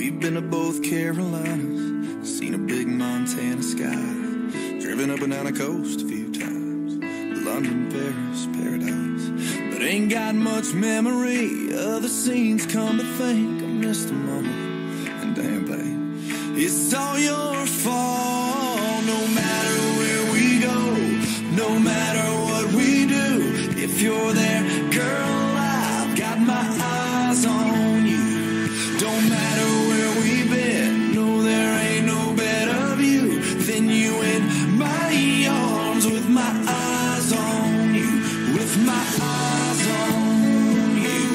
We've been to both Carolinas, seen a big Montana sky, driven up and down the coast a few times, London, Paris, paradise. But ain't got much memory of the scenes, come to think I missed them all. And damn, babe, it's all your fault. No matter where we go, no matter what we do, if you're there, girl, I've got my eyes on you. Don't matter where we've been, no, there ain't no better view than you in my arms, with my eyes on you, with my eyes on you,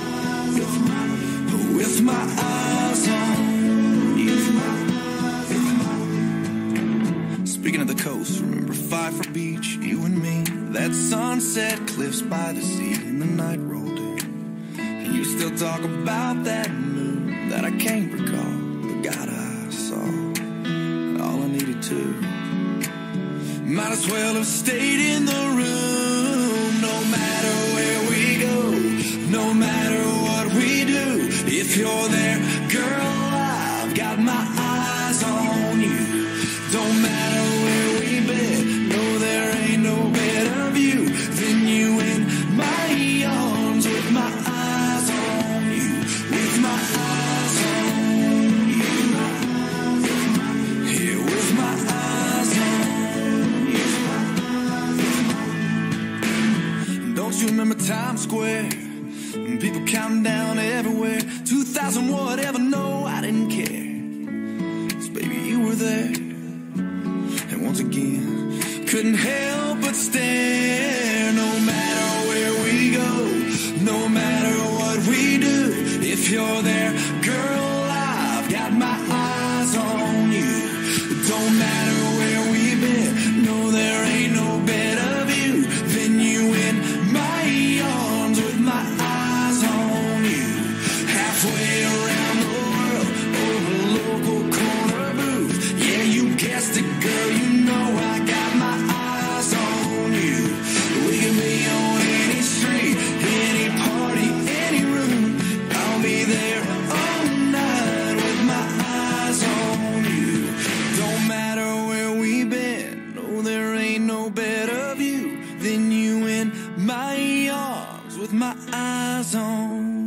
with my eyes on you. Speaking of the coast, remember Pfeiffer Beach, you and me, that sunset, cliffs by the sea, and the night rolled in, and you still talk about that moon that I can't recall, but God, I saw all I needed to. Might as well have stayed in the room. No matter where we go, no matter what we do, if you're there, girl, I've got my eyes on you. Don't matter where we've been, no, there ain't no better view than you in my arms, with my eyes on you, with my eyes on you, here with my eyes on you. Don't you remember Times Square? People counting down everywhere, 2000 whatever, no, I didn't care, 'cause baby, you were there. And once again, couldn't help but stare. No matter where we go, no matter what we do, if you're there, girl, I've got my eyes on you. Don't matter where we've been, no, there ain't no better view than you in my arms, with my eyes on you. Halfway around the world, over local corner booth, yeah, you guessed it, girl, you know I got my eyes on you. We can be on any street, any party, any room, I'll be there all night with my eyes on you. Don't matter where we've been, no, there ain't no better view than you in my arms, with my eyes on you.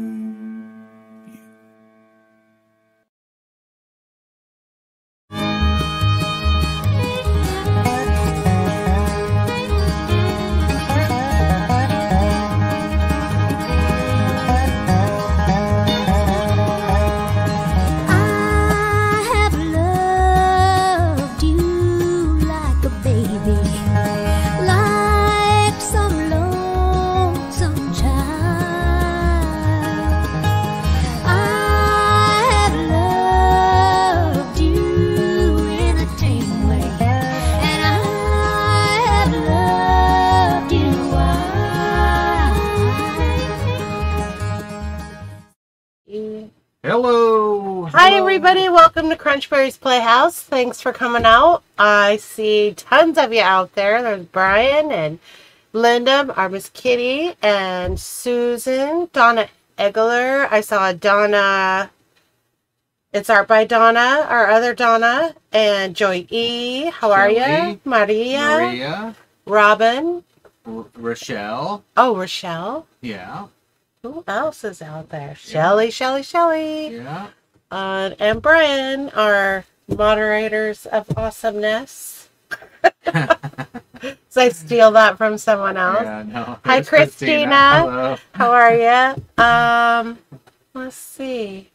Hello! Hi everybody, welcome to Crunchberry's Playhouse. Thanks for coming out. I see tons of you out there. There's Brian and Linda, our Miss Kitty, and Susan, Donna Egler. I saw Donna, it's art by Donna, our other Donna, and Joy E. How are you? Maria. Robin. Rochelle. Oh, Rochelle. Yeah. Who else is out there? Shelly. Yeah. And Brian, our moderators of awesomeness. So I steal that from someone else. Yeah, no. Hi, Christina. Hello. How are you? Let's see.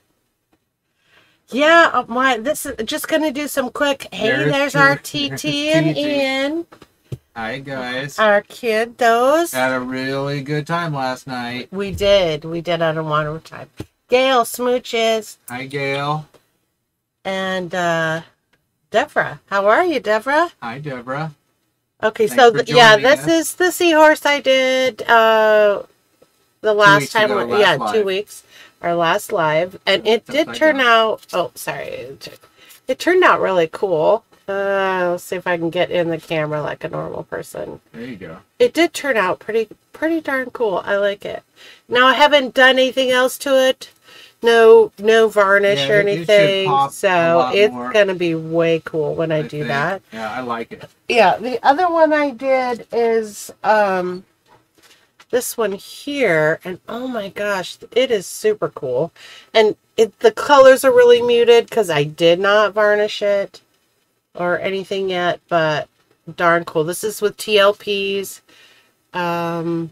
Yeah, this is just gonna do some quick. Hey, there's our TT and Ian. Hi, guys. Our kid, those. Had a really good time last night. We did on a one time. Gail, smooches. Hi, Gail. And Deborah. How are you, Deborah? Hi, Deborah. Okay, Thanks so for yeah, joining this us. is the seahorse I did the last time. ago, Yeah, last 2 live. weeks. Our last live, and it did Upside turn down. out. Oh, sorry, it turned out really cool. Let's see if I can get in the camera like a normal person. There you go. It did turn out pretty darn cool. I like it. Now I haven't done anything else to it no varnish Yeah, or it should anything. pop a So lot it's more, gonna be way cool when I do think. that. Yeah, I like it. Yeah, the other one I did is this one here, and oh my gosh, it is super cool. And the colors are really muted because I did not varnish it or anything yet, but darn cool. This is with TLPs. And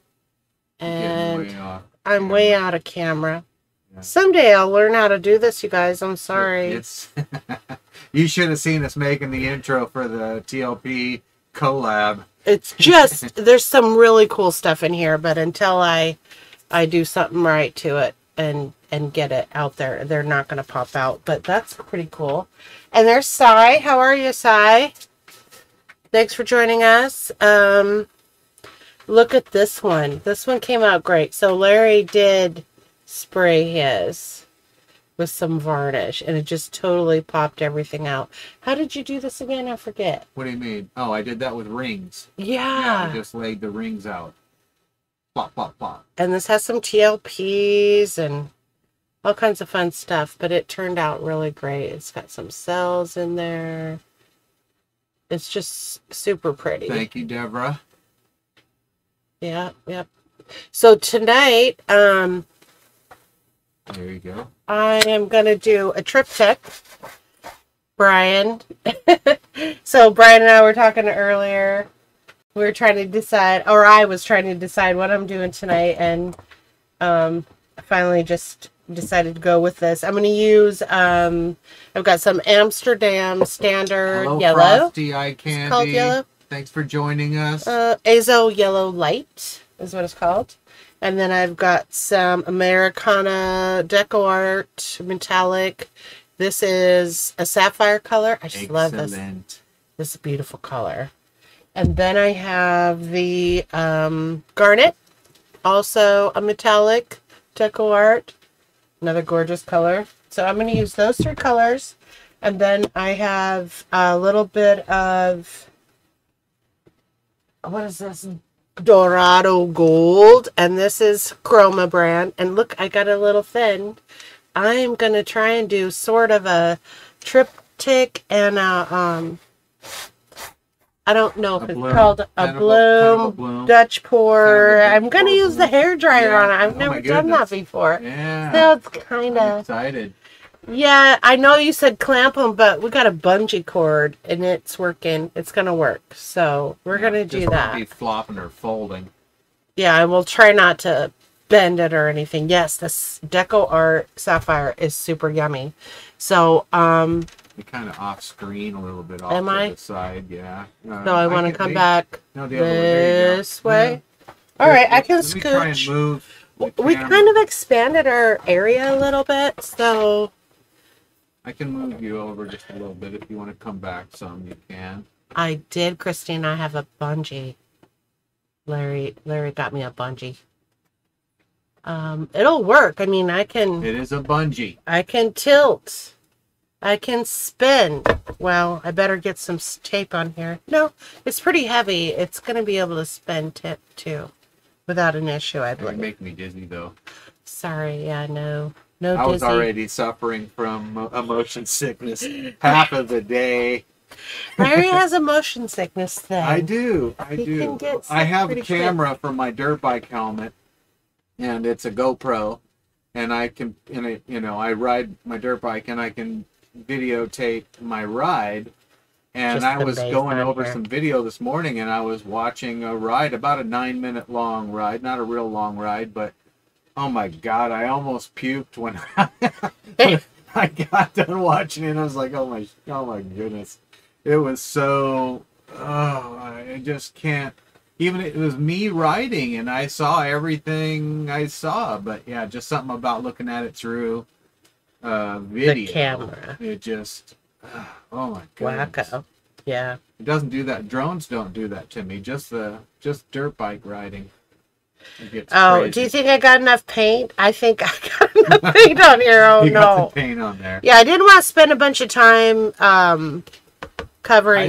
I'm way out of camera. Yeah. Someday I'll learn how to do this, you guys. I'm sorry. It's you should have seen us making the intro for the TLP collab. It's just, there's some really cool stuff in here, but until I do something right to it and get it out there, they're not going to pop out. But that's pretty cool. And there's Cy. How are you, Cy? Thanks for joining us. Look at this one. This one came out great. So Larry did spray his with some varnish, and it just totally popped everything out. How did you do this again? I forget. What do you mean? Oh, I did that with rings. Yeah. I just laid the rings out. Plop, plop, plop. And this has some TLPs and all kinds of fun stuff, but it turned out really great. It's got some cells in there. It's just super pretty. Thank you, Deborah. Yeah, yep. So tonight, there you go. I am going to do a triptych. Brian. So Brian and I were talking earlier. We were trying to decide, or I was trying to decide what I'm doing tonight, and I finally just decided to go with this. I'm going to use, I've got some Amsterdam Standard Hello, Yellow. Frosty Eye Candy. It's called Yellow. Thanks for joining us. Azo Yellow Light is what it's called. And then I've got some Americana Deco Art Metallic. This is a sapphire color. I just love this. This beautiful color. And then I have the Garnet. Also a metallic Deco Art. Another gorgeous color. So I'm going to use those three colors. And then I have a little bit of, what is this? Dorado Gold, and this is Chroma brand. And look, I got a little thin. I'm gonna try and do sort of a triptych and a I don't know if it's called a bloom, Dutch pour. I'm gonna use the hair dryer on it. I've never done that before. Yeah. So it's kind of excited. Yeah, I know you said clamp them, but we got a bungee cord and it's working. It's gonna work, so we're gonna do that. Be flopping or folding. Yeah, I will try not to bend it or anything. Yes, this Deco Art Sapphire is super yummy. So, you're kind of off screen a little bit off to the side, yeah. So I want to come back this way. Yeah, all right, I can scooch. Try and move we kind of expanded our area a little bit, so I can move you over just a little bit. If you want to come back some, you can. I did, Christine. I have a bungee. Larry got me a bungee. It'll work. I mean, I can... It is a bungee. I can tilt. I can spin. Well, I better get some tape on here. No, it's pretty heavy. It's going to be able to spin tip, too. Without an issue, I believe. It make me dizzy, though. Sorry, yeah, no I was already suffering from motion sickness half of the day. Larry has a motion sickness thing. I do. I have a camera for my dirt bike helmet, and it's a GoPro, and I can, I ride my dirt bike, and I can videotape my ride. And I was going over some video this morning, and I was watching a ride, about a 9-minute long ride, not a real long ride, but oh my God, I almost puked when I got done watching it. I was like, oh my goodness. It was so, I just can't, even it was me riding and I saw everything I saw, but yeah, just something about looking at it through video. The camera. It just, oh my goodness. Wacko. Yeah. It doesn't do that. Drones don't do that to me. Just dirt bike riding. Oh, do you think I got enough paint? I think I got enough paint on here. Oh, you no. Got the paint on there. Yeah, I didn't want to spend a bunch of time putting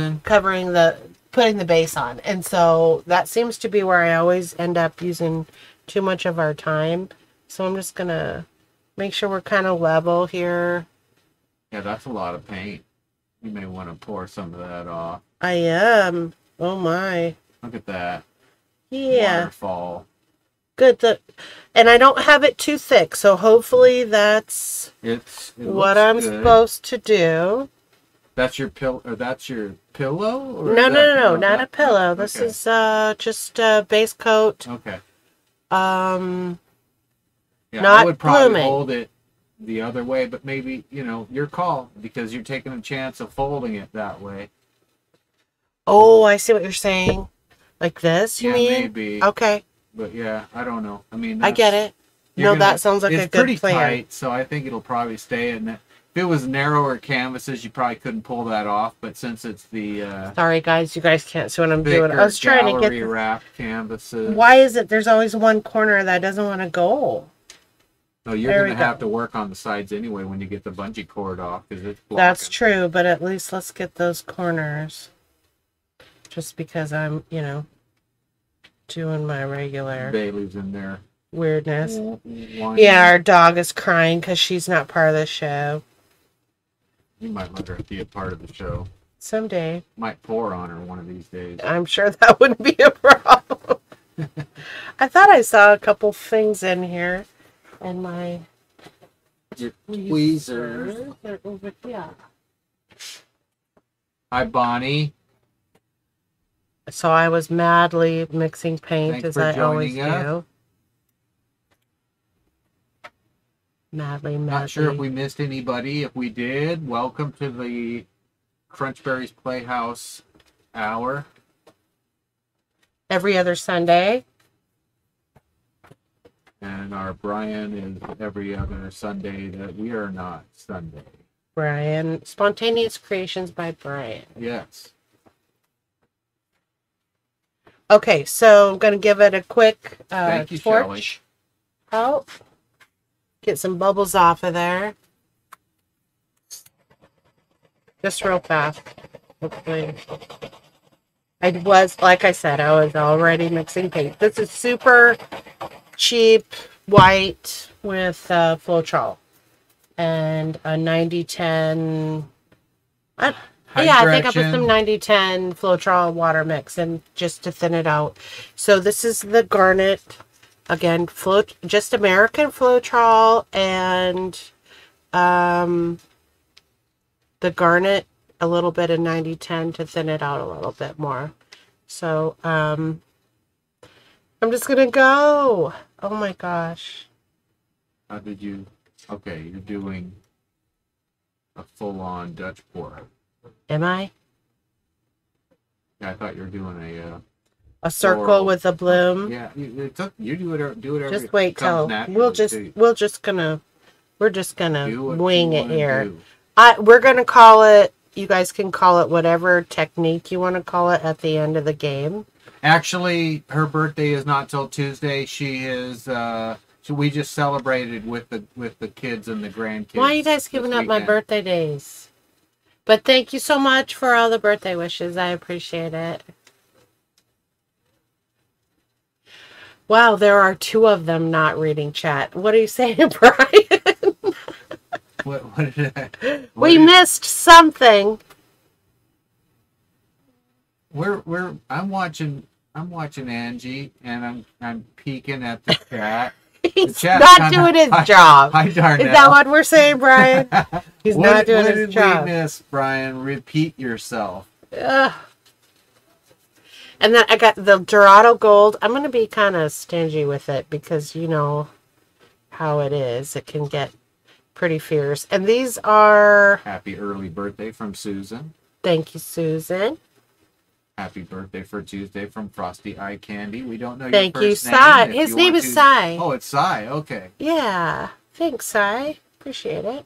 the base on. And so that seems to be where I always end up using too much of our time. So I'm just going to Make sure we're kind of level here. Yeah, that's a lot of paint. You may want to pour some of that off. I am. Oh my. Look at that. Yeah. Waterfall. Good. And I don't have it too thick, so hopefully that's what I'm supposed to do. That's your pillow, or that's your pillow? Or No, not a pillow. This is just a base coat. Okay. Yeah, I would probably hold it the other way, but maybe, your call, because you're taking a chance of folding it that way. Oh, I see what you're saying. Like this, you mean? Maybe. Okay. But yeah, I don't know. I mean, I get it. No, that sounds like a good plan. It's pretty tight, so I think it'll probably stay in that. If it was narrower canvases, you probably couldn't pull that off. But since it's the sorry guys, you guys can't see what I'm doing. I was trying to get wrap canvases. Why is it there's always one corner that doesn't want to go? No, you're going to have to work on the sides anyway when you get the bungee cord off, because it's blocking. That's true, but at least let's get those corners. Just because I'm, doing my regular Bailey's in there. Weirdness. Yeah, our dog is crying because she's not part of the show. You might let her be a part of the show. Someday. Might pour on her one of these days. I'm sure that wouldn't be a problem. I thought I saw a couple things in here. And my tweezers. They're over here. Hi, Bonnie. So I was madly mixing paint, as I always do. Madly. Not sure if we missed anybody. If we did, welcome to the Crunchberry's Playhouse hour. Every other Sunday. And our Brian is every other Sunday that we are not Sunday. Brian. Spontaneous Creations by Brian. Yes. Okay, so I'm going to give it a quick Thank you, torch out. Get some bubbles off of there. Just real fast. Hopefully. Like I said, I was already mixing paint. This is super cheap white with Floetrol. And a 90-10... Yeah, I think I put some 90-10 Floetrol water mix in just to thin it out. So this is the garnet. Again, just American Floetrol and the garnet, a little bit of 90-10 to thin it out a little bit more. So I'm just going to go. Oh my gosh. How did you... Okay, you're doing a full-on Dutch pour. Am I? Yeah, I thought you were doing a circle floral with a bloom. Yeah, you do it. Just wait till we're just gonna wing it here. We're gonna call it. You guys can call it whatever technique you want to call it at the end of the game. Actually, her birthday is not till Tuesday. She is. So we just celebrated with the kids and the grandkids. Why are you guys giving up my birthday days? But thank you so much for all the birthday wishes. I appreciate it. Wow, there are 2 of them not reading chat. What are you saying, Brian? What did I... We missed something. I'm watching Angie, and I'm peeking at the chat. He's not doing his job. Hi, Darnell. Is that what we're saying, Brian? He's not doing his job. What did we miss, Brian? Repeat yourself. And then I got the Dorado Gold. I'm going to be kind of stingy with it because you know how it is. It can get pretty fierce. And these are... Happy early birthday from Susan. Thank you, Susan. Happy birthday for Tuesday from Frosty Eye Candy. We don't know your Thank you, first Cy. name. His name is Cy. Oh, it's Cy. Okay. Yeah. Thanks, Cy. Appreciate it.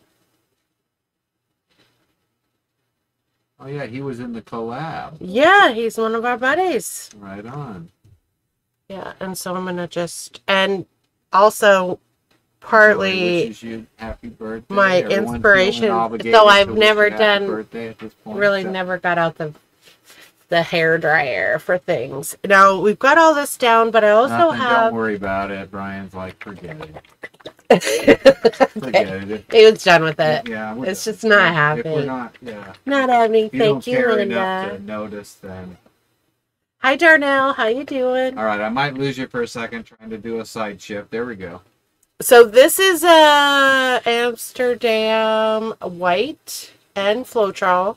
Oh, yeah. He was in the collab. Yeah, he's one of our buddies. Right on. Yeah, and so I'm going to just... And also... Partly you happy birthday. My Everyone's inspiration. So I've never done, really never got out the hair dryer for things. Now we've got all this down, but I also have. Don't worry about it. Brian's like, forget it. Forget it. He was done with it. Yeah, it's just not happening. If we're not, yeah. Not happening. Thank you, Linda. enough to notice, then. Hi, Darnell. How you doing? All right, I might lose you for a second trying to do a side shift. There we go. So this is a Amsterdam white and Floetrol.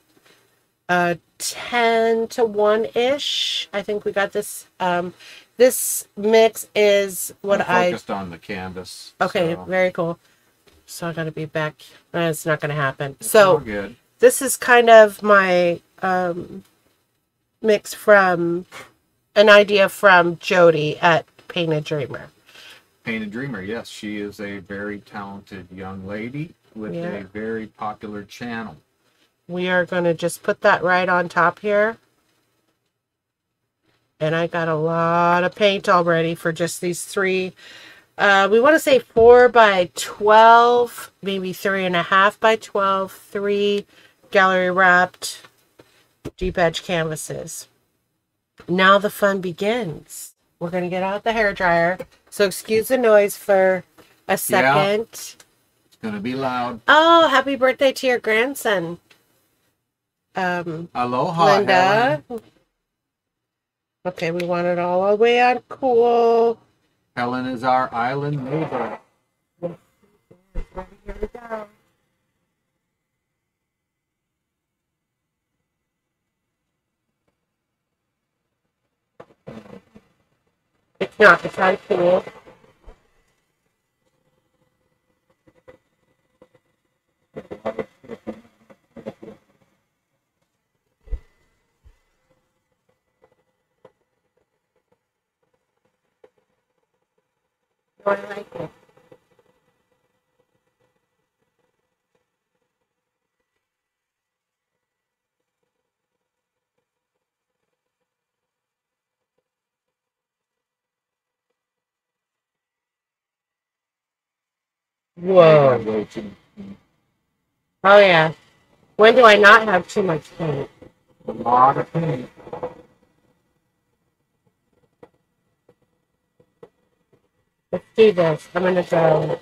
10 to 1-ish. I think we got this. This mix is what I'm focused on the canvas. Okay, so. very cool. So I gotta be back. It's not gonna happen. It's so all good. This is kind of my mix from an idea from Jody at Painted Dreamer. Painted Dreamer, yes, she is a very talented young lady with a very popular channel. We are going to just put that right on top here. And I got a lot of paint already for just these 3. We want to say 4 by 12, maybe 3.5 by 12, 3 gallery wrapped deep edge canvases. Now the fun begins. We're going to get out the hairdryer. So excuse the noise for a second. Yeah, it's going to be loud. Oh, happy birthday to your grandson. Aloha, Linda. Helen. Okay, we want it all the way on cool. Helen is our island neighbor. Here we go. It's not cool. I like it. Whoa. Oh, yeah. When do I not have too much paint? A lot of paint. Let's do this. I'm going to go.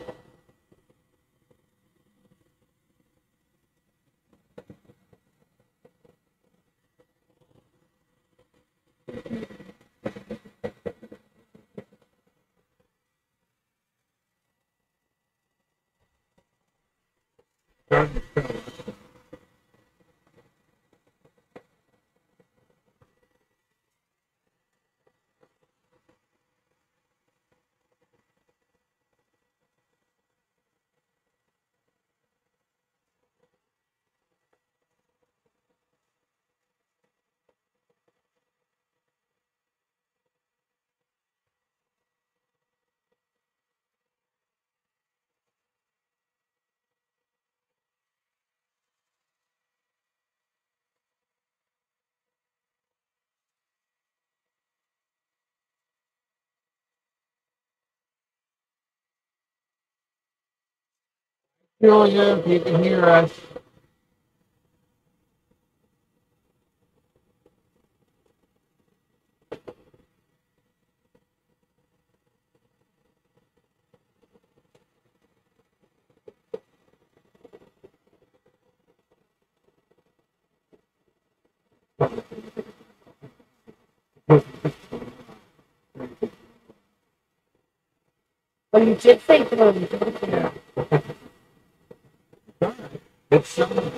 Julia, if you can hear us. Well, you did say blue. Yeah. It's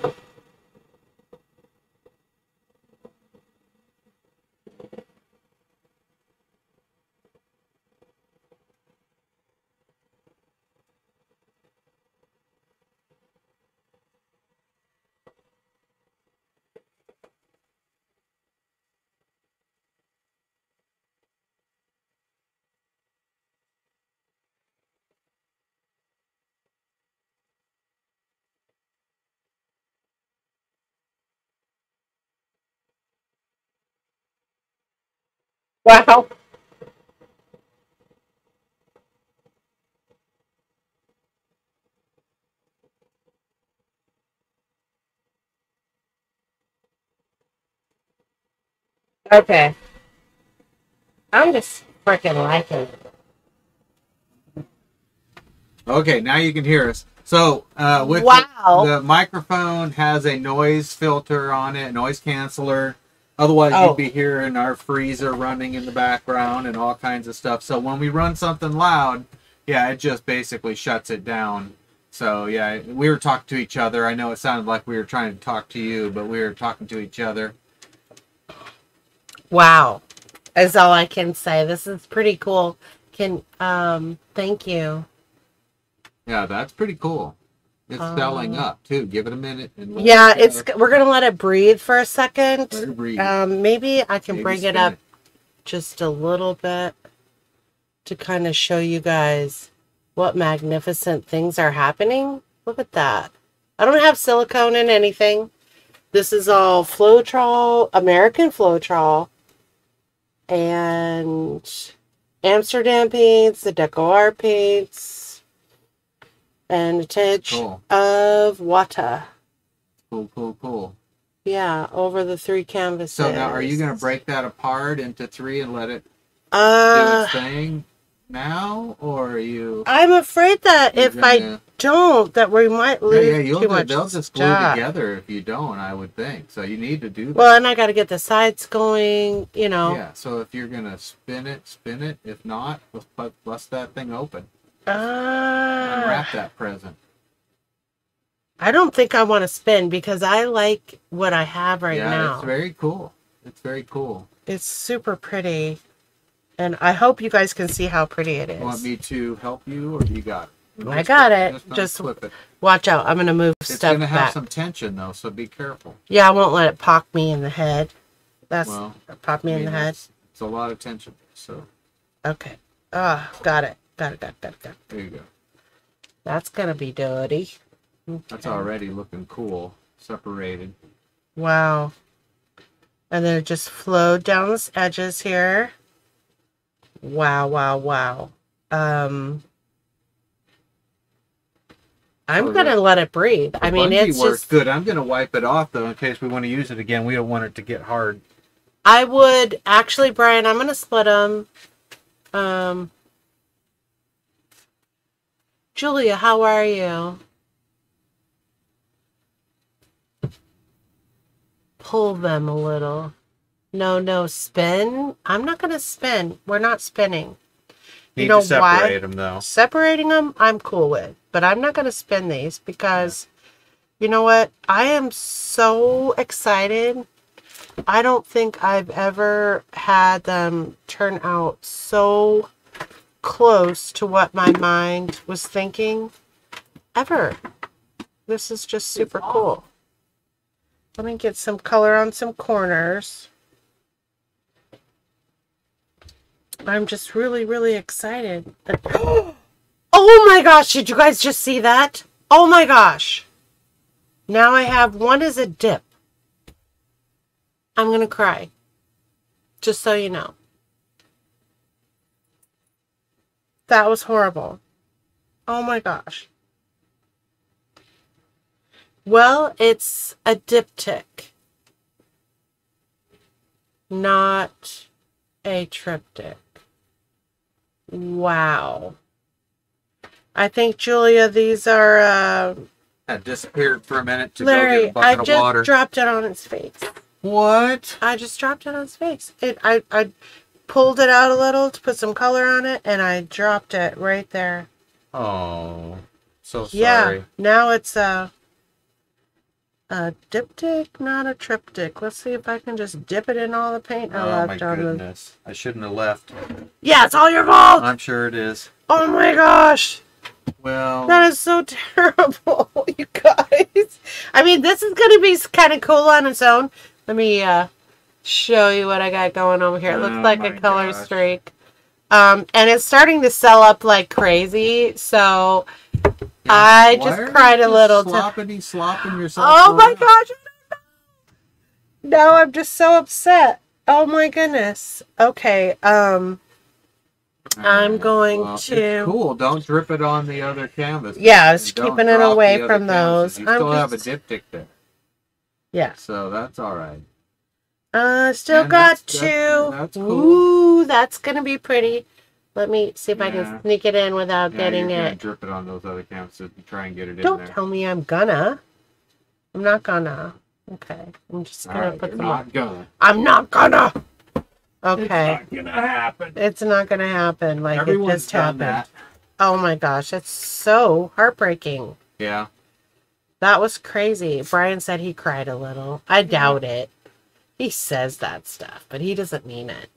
Wow. Okay. I'm just freaking liking it. Okay, now you can hear us. So, with the microphone has a noise filter on it, noise canceller. Otherwise, you'd be hearing our freezer running in the background and all kinds of stuff. So when we run something loud, yeah, it just basically shuts it down. So, yeah, we were talking to each other. I know it sounded like we were trying to talk to you, but we were talking to each other. Wow. Is all I can say. This is pretty cool. Thank you. Yeah, that's pretty cool. It's selling up too. Give it a minute. And yeah, we're gonna let it breathe for a second. Let it breathe. Maybe I can bring it up just a little bit to kind of show you guys what magnificent things are happening. Look at that. I don't have silicone in anything. This is all Floetrol, American Floetrol, and Amsterdam paints, the Deco Art paints. And a touch of water. Cool. Yeah, over the 3 canvases. So now, are you going to break that apart into 3 and let it do its thing now, or are you? I'm afraid that if I don't, that we might lose too much. They'll just glue together if you don't. I would think so. You need to do that. Well, and I got to get the sides going. You know. Yeah. So if you're going to spin it. If not, let's bust that thing open. Unwrap that present. I don't think I want to spin because I like what I have now. Yeah, it's very cool. It's very cool. It's super pretty. And I hope you guys can see how pretty it is. Want me to help you, or you got it? I got it. Just flip it. Watch out. I'm going to move stuff back. It's going to have some tension, though, so be careful. Yeah, I won't let it pop me in the head. Pop me in the head. It's a lot of tension, so. Okay. Got it. Got it. There you go. That's going to be dirty. Okay. That's already looking cool. Separated. Wow. And then it just flowed down the edges here. Wow. I'm going to let it breathe. I mean, it's works just good. I'm going to wipe it off, though, in case we want to use it again. We don't want it to get hard. I would actually, Brian, I'm going to split them. Julia, how are you? Pull them a little. No, spin. I'm not going to spin. We're not spinning. You know why? Separate them, though. Separating them, I'm cool with. But I'm not going to spin these because, you know what? I am so excited. I don't think I've ever had them turn out so close to what my mind was thinking ever. This is just super cool. Let me get some color on some corners. I'm just really excited. Oh my gosh, did you guys just see that? Oh my gosh. Now I have one as a dip. I'm gonna cry. Just so you know. That was horrible. Oh my gosh. Well, it's a diptych, not a triptych. Wow. I think, Julia, these are... I disappeared for a minute to Larry, go get a bucket of water. I just dropped it on its face. What? I just dropped it on its face. I pulled it out a little to put some color on it, and I dropped it right there. Oh, so sorry. Yeah, now it's a diptych, not a triptych. Let's see if I can just dip it in all the paint I left on them. Oh my goodness, I shouldn't have left. Yeah, it's all your fault! I'm sure it is. Oh my gosh! Well... That is so terrible, you guys. I mean, this is going to be kind of cool on its own. Let me show you what I got going over here. It looks like a color streak. And it's starting to sell up like crazy, so I just cried a little. Slopping yourself. Oh my gosh! Now I'm just so upset. Oh my goodness. Okay. I'm going to. It's cool. Don't drip it on the other canvas. Yeah, I was keeping it away from those. You still have a diptych there. Yeah. So that's all right. Still got two. That's cool. Ooh, that's gonna be pretty. Let me see if I can sneak it in without getting you're it. gonna drip it on those other cans to try and get it in Don't there. tell me I'm gonna. I'm not gonna. Okay. I'm just gonna put them not gonna. I'm not gonna. Okay. It's not gonna happen. It's not gonna happen. Like Everyone's it just happened. That. Oh my gosh, it's so heartbreaking. Yeah. That was crazy. Brian said he cried a little. I doubt it. He says that stuff, but he doesn't mean it.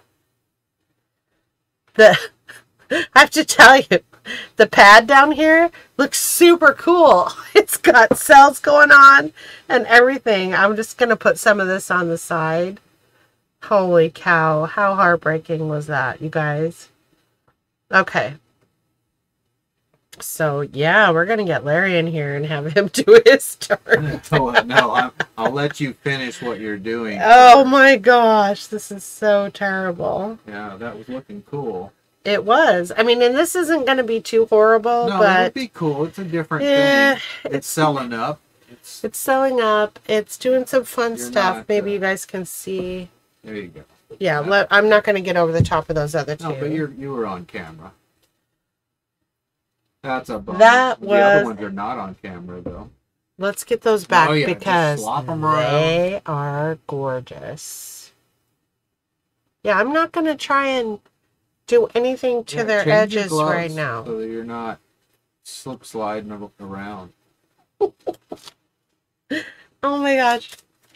I have to tell you, the pad down here looks super cool. It's got cells going on and everything. I'm just going to put some of this on the side. Holy cow. How heartbreaking was that, you guys? Okay. So, yeah, we're going to get Larry in here and have him do his turn. No, I'll let you finish what you're doing. Oh, my gosh. This is so terrible. Yeah, that was looking cool. It was. I mean, and this isn't going to be too horrible, no, but... it would be cool. It's a different thing. It's selling up. It's selling up. It's doing some fun stuff. Maybe you guys can see. There you go. Yeah, I'm not going to get over the top of those other two. No, but you were on camera. That's a bummer. The other ones are not on camera, though. Let's get those back because they are gorgeous. Yeah, I'm not going to try and do anything to their edges right now. So that you're not slip sliding around. Oh my gosh.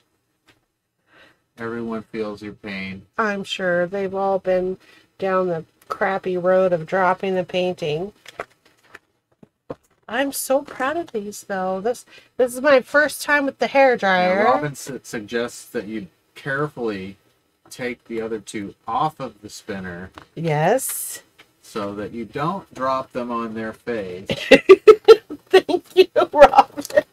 Everyone feels your pain. I'm sure they've all been down the crappy road of dropping the painting. I'm so proud of these, though. This is my first time with the hairdryer. Robin suggests that you carefully take the other two off of the spinner. Yes. So that you don't drop them on their face. Thank you, Robin.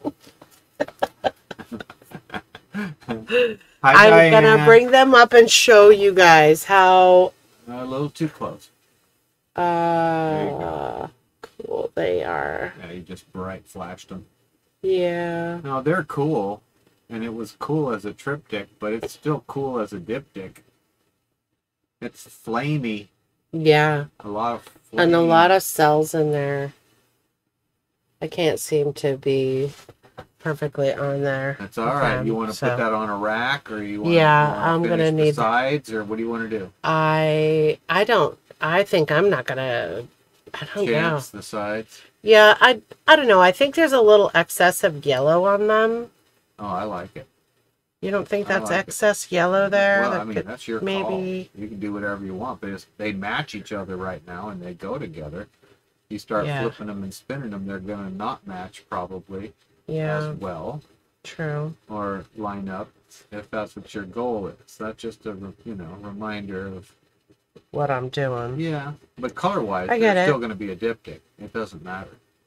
I'm going to bring them up and show you guys how... A little too close. There you go. Cool they are. Yeah, you just bright flashed them. Yeah. No, they're cool. And it was cool as a triptych, but it's still cool as a diptych. It's flamey. Yeah. A lot of flame. And a lot of cells in there. I can't seem to be perfectly on there. That's all right. You want to put that on a rack, or you want? Yeah, I'm gonna need the sides, or what do you want to do? I don't. I think I'm not gonna. I don't know. The sides. Yeah, I don't know. I think there's a little excess of yellow on them. Oh, I like it. You don't think that's excess yellow there? Well, I mean, that's your call. You can do whatever you want, but they match each other right now, and they go together. You start flipping them and spinning them, they're going to not match probably as well. True. Or line up, if that's what your goal is. That's just a reminder of what I'm doing. Yeah, but color-wise, they're still going to be a diptych. It doesn't matter.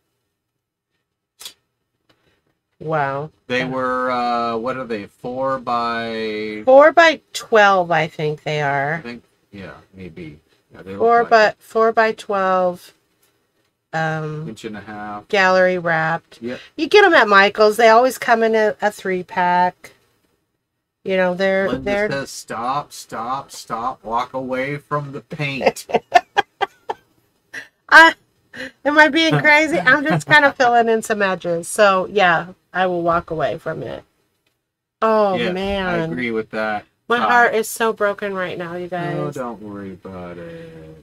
Wow. They were, what are they, 4 by 12, I think they are. I think, yeah, maybe. Yeah, 4 by 12. Inch and a half. Gallery wrapped. Yep. You get them at Michael's. They always come in a 3-pack. You know, they're says, stop, walk away from the paint. Am I being crazy? I'm just kind of filling in some edges. So, yeah, I will walk away from it. Oh, yeah, man. I agree with that. My heart is so broken right now, you guys. No, don't worry about it.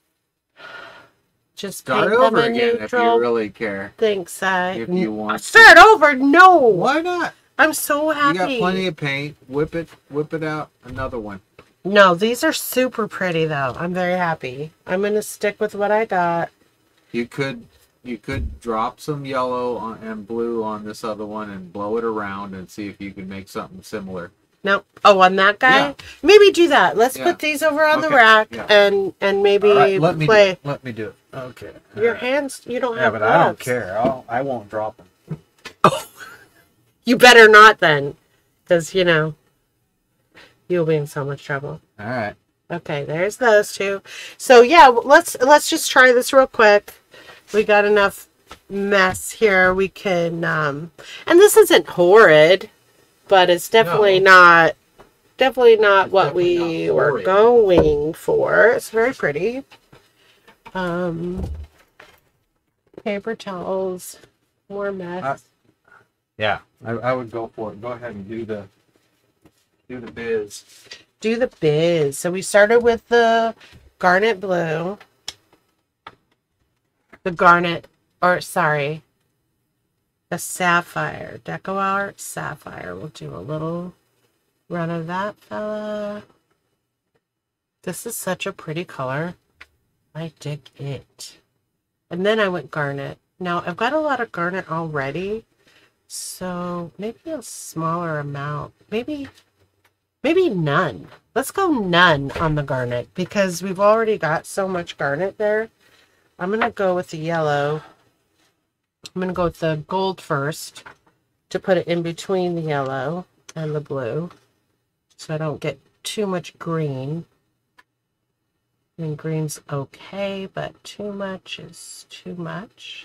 Just start over again if you really care. Thanks, if you want. Start over? No. Why not? I'm so happy. You got plenty of paint. Whip it out. Another one. No, these are super pretty though. I'm very happy. I'm gonna stick with what I got. You could drop some yellow and blue on this other one and blow it around and see if you can make something similar. No. Oh, on that guy? Yeah. Maybe do that. Let's put these over on the rack and maybe let me do it. Okay. Your hands, you don't have but gloves. I don't care. I won't drop them. Oh. You better not then. Because, you'll be in so much trouble. All right. Okay, there's those two. So, yeah, let's just try this real quick. We got enough mess here. We can, and this isn't horrid. But it's definitely not what we were going for. It's very pretty. Paper towels, more mess. Yeah, I would go for it. Go ahead and do the biz. Do the biz. So we started with the garnet blue. The sapphire. Deco Art Sapphire. We'll do a little run of that fella. This is such a pretty color. I dig it. And then I went garnet. Now, I've got a lot of garnet already, so maybe a smaller amount. Maybe none. Let's go none on the garnet because we've already got so much garnet there. I'm going to go with the yellow. I'm going to go with the gold first to put it in between the yellow and the blue so I don't get too much green. I mean, green's okay, but too much is too much.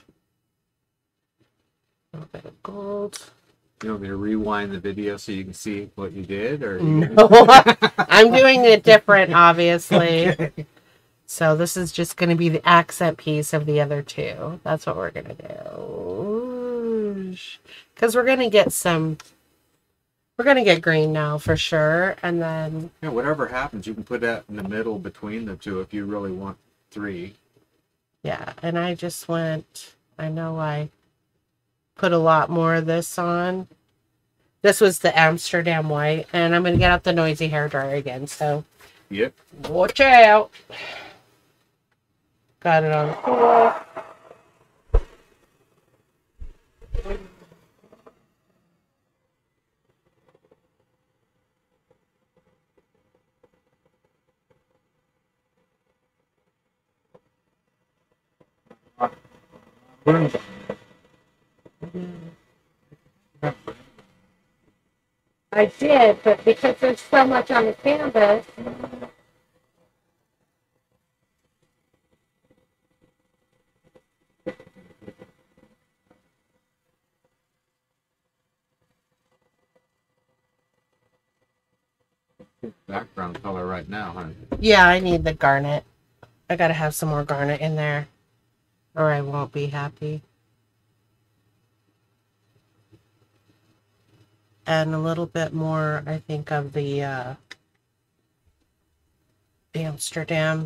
A little bit of gold. You want me to rewind the video so you can see what you did? Or no, I'm doing it different, obviously. Okay. So this is just going to be the accent piece of the other two. That's what we're going to do. Because we're going to get some... We're going to get green now for sure. And then... Yeah, whatever happens, you can put that in the middle between the two if you really want three. Yeah, and I just went... I know I put a lot more of this on. This was the Amsterdam white. And I'm going to get out the noisy hairdryer again. So... Yep. Watch out. Got it on the floor. I did, but because there's so much on the canvas. Background color right now, honey. Yeah, I need the garnet. I gotta have some more garnet in there, or I won't be happy. And a little bit more, I think, of the Amsterdam.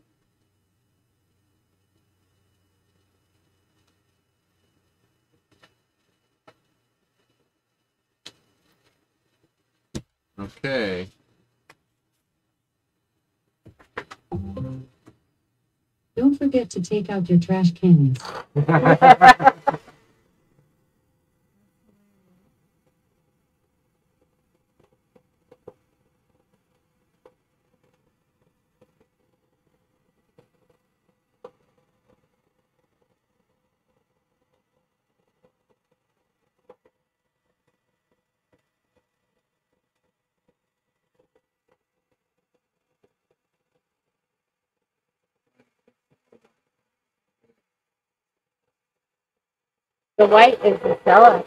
Okay. Don't forget to take out your trash cans. The white is the seller.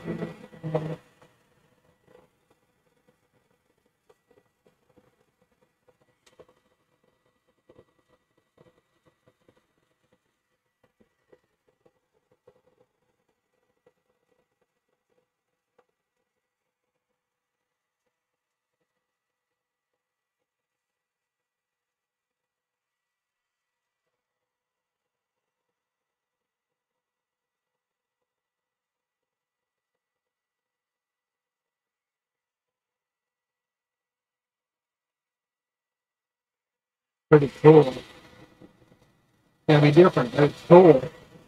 Pretty cool. Can be different, but it's cool.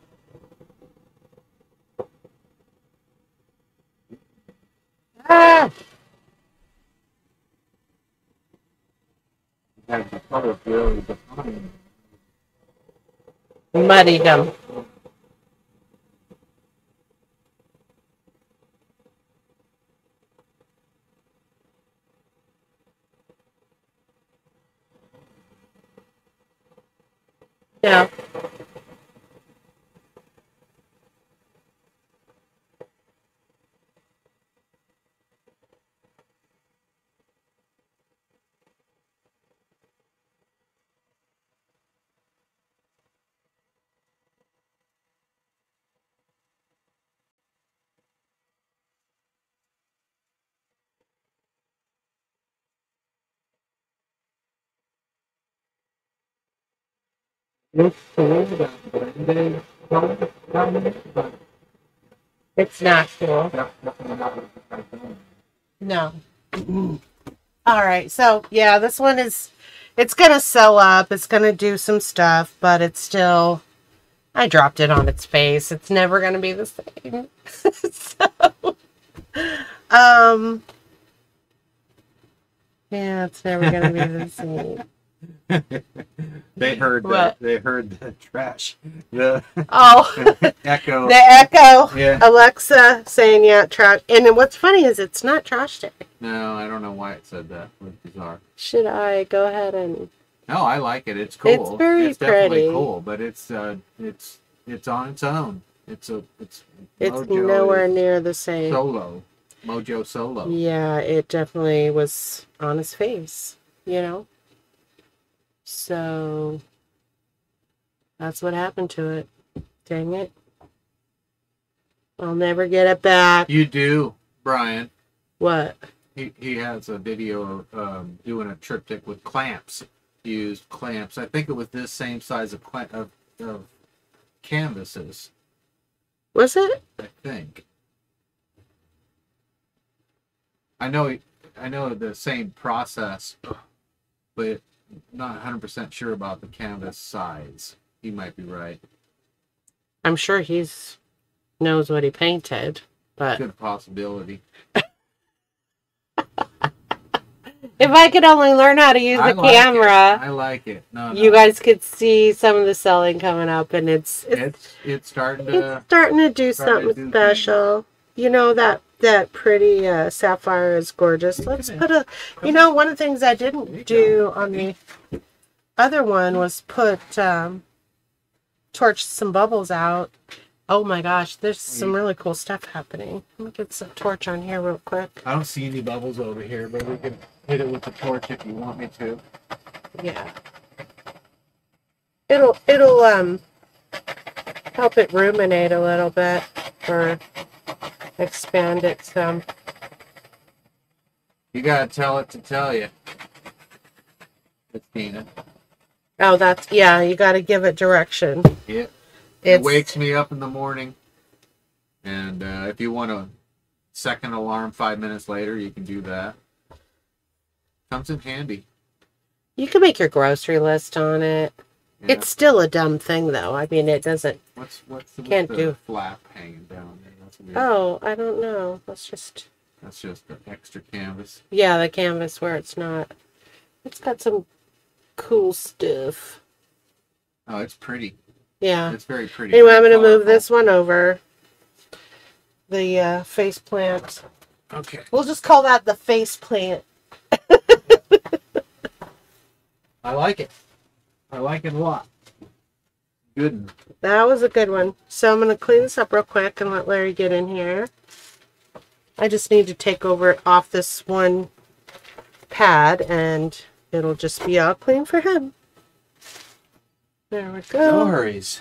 Ah! And the color really defined. Muddied them. Yeah. It's cool that blended color, but It's not cool. definitely not what I think. No. All right. So, yeah, this one is, it's going to sew up. It's going to do some stuff, but it's still, I dropped it on its face. It's never going to be the same. So, yeah, it's never going to be the same. They heard What? They heard the trash. The Oh, echo. the echo. Yeah. Alexa saying, yeah, trash. And then what's funny is it's not trash day. No, I don't know why it said that. It was bizarre. Should I go ahead and... No, I like it. It's cool. It's very definitely pretty. cool, but it's on its own. It's Mojo nowhere is near the same. solo. Mojo solo. Yeah, it definitely was on his face, you know? So, that's what happened to it. Dang it. I'll never get it back. You do, Brian. What? He has a video of doing a triptych with clamps. He used clamps. I think it was this same size of canvases. Was it? I think. I know the same process, but not 100% sure about the canvas size. He might be right. I'm sure he's knows what he painted, but Good possibility. if I could only learn how to use the camera, I like it. No, you guys could see some of the selling coming up, and it's starting to do something special. You know, that pretty sapphire is gorgeous. Let's put a, one of the things I didn't do on the other one was put, torch some bubbles out. Oh my gosh, there's some really cool stuff happening. Let me get some torch on here real quick. I don't see any bubbles over here, but we can hit it with the torch if you want me to. Yeah. It'll help it ruminate a little bit or expand it some. You gotta tell it to tell you, Christina. Oh, you got to give it direction. Yeah. It wakes me up in the morning, and if you want a second alarm 5 minutes later, you can do that. Comes in handy. You can make your grocery list on it. Yeah. It's still a dumb thing, though. I mean, it doesn't. What's can't the do flap hanging down there? That's weird. Oh, I don't know. That's just the extra canvas. Yeah, the canvas where it's not. It's got some cool stuff. Oh, it's pretty. Yeah. It's very pretty. Anyway, I'm going to move this one over. The face plant. Okay. We'll just call that the face plant. I like it. I like it a lot. Good. That was a good one. So I'm going to clean this up real quick and let Larry get in here. I just need to take off this one pad and it'll just be all clean for him. There we go. No worries.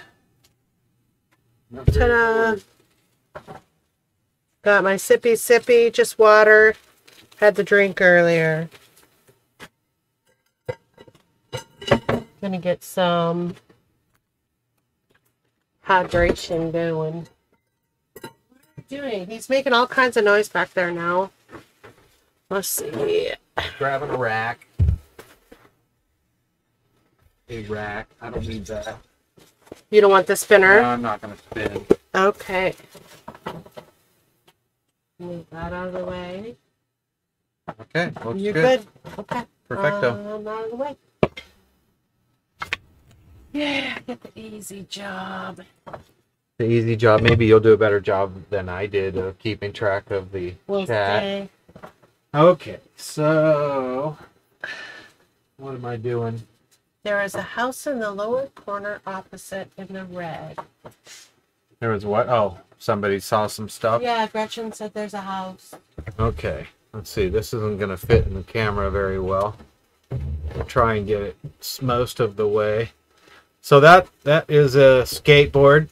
Ta-da! Got my sippy, just water. Had the drink earlier. Gonna get some hydration going. What are you doing? He's making all kinds of noise back there now. Let's see. Grabbing a rack. A rack. I don't need that. You don't want the spinner? No, I'm not going to spin. Okay. Move that out of the way. Okay, looks You're good. Okay. Perfecto. Out of the way. Yeah, get the easy job. The easy job. Maybe you'll do a better job than I did of keeping track of the chat. See. Okay, so what am I doing? There is a house in the lower corner opposite in the red. There was what? Oh, somebody saw some stuff? Yeah, Gretchen said there's a house. Okay, let's see. This isn't going to fit in the camera very well. I'll try and get it most of the way. So that is a skateboard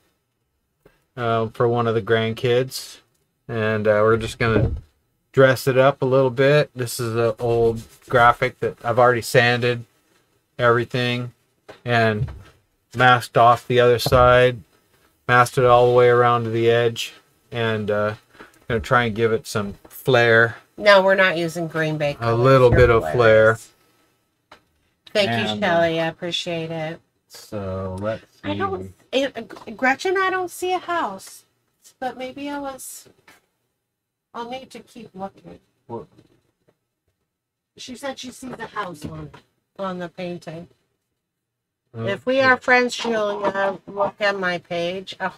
for one of the grandkids. And we're just going to dress it up a little bit. This is an old graphic that I've already sanded everything. And masked off the other side, masked it all the way around to the edge, and going to try and give it some flair. No, we're not using green bake. A little bit of flair. Thank you, Shelly. I appreciate it. So let's see. Gretchen, I don't see a house, but maybe I'll need to keep looking. What? She said she sees a house on the painting. Okay. If we are friends, Julia, look at my page. Oh.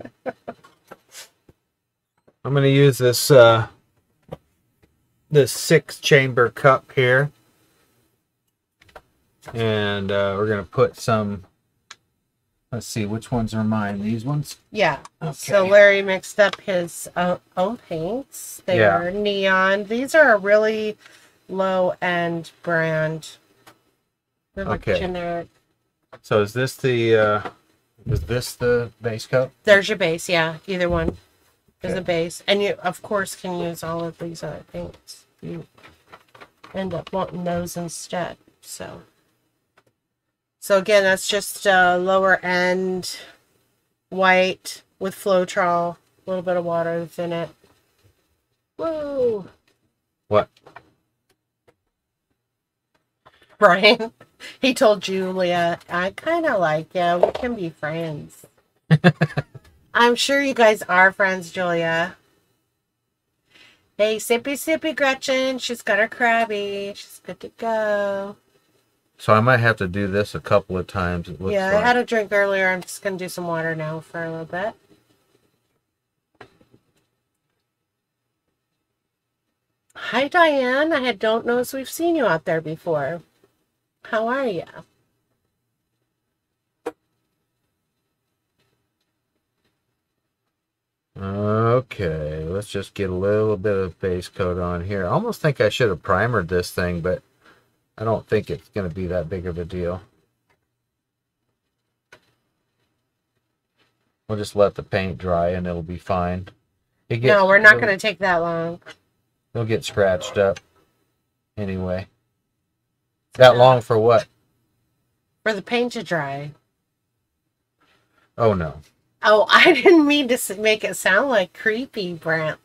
I'm going to use this this 6-chamber cup here, and we're going to put some. Let's see, which ones are mine? These ones? Yeah. Okay. So Larry mixed up his own paints. They are neon. These are a really low-end brand. They're like generic. So is this the base coat? There's your base, yeah. Either one is a base. And you, of course, can use all of these other paints. You end up wanting those instead. So again, that's just lower end white with Floetrol, a little bit of water that's in it. Whoa! What? Brian, he told Julia, I kind of like you. We can be friends. I'm sure you guys are friends, Julia. Hey, sippy Gretchen. She's got her Krabby. She's good to go. So I might have to do this a couple of times. It looks like. I had a drink earlier. I'm just going to do some water now for a little bit. Hi, Diane. I don't know if we've seen you out there before. How are you? Okay, let's just get a little bit of base coat on here. I almost think I should have primered this thing, but I don't think it's going to be that big of a deal. We'll just let the paint dry and it'll be fine. No, we're not going to take that long. It'll get scratched up anyway. That long for what? For the paint to dry. Oh, no. Oh, I didn't mean to make it sound like creepy, Brian.